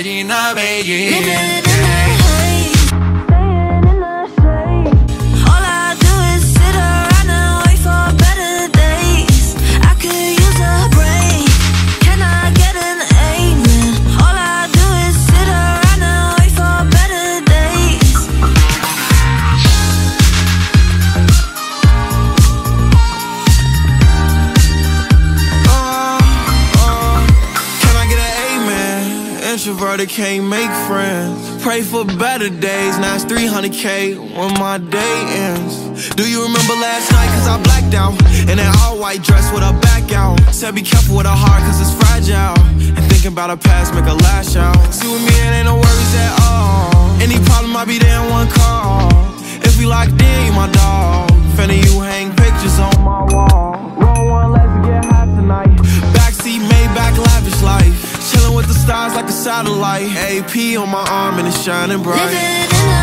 Regina, baby. Living in the haze, staying in the shade. All I do is sit around and wait for better days. I could use a break. Can I get an amen? All I do is sit around and wait for better days. Can I get an amen? Introverted can't make friends. Pray for better days. Now it's 300K when my day ends. Do you remember last night? Cause I blacked out in that all-white dress with her back out. Said be careful with her heart cause it's fragile. And thinking about her past make her lash out. See with me it ain't no worries at all. Any problem I'll be there in one call. If we locked in, you my dog. Finna you hang pictures on my wall. Roll one, let's get high tonight. Backseat, Maybach, lavish life. Chillin' with the stars like a satellite. AP on my arm and it's shining bright. Living in the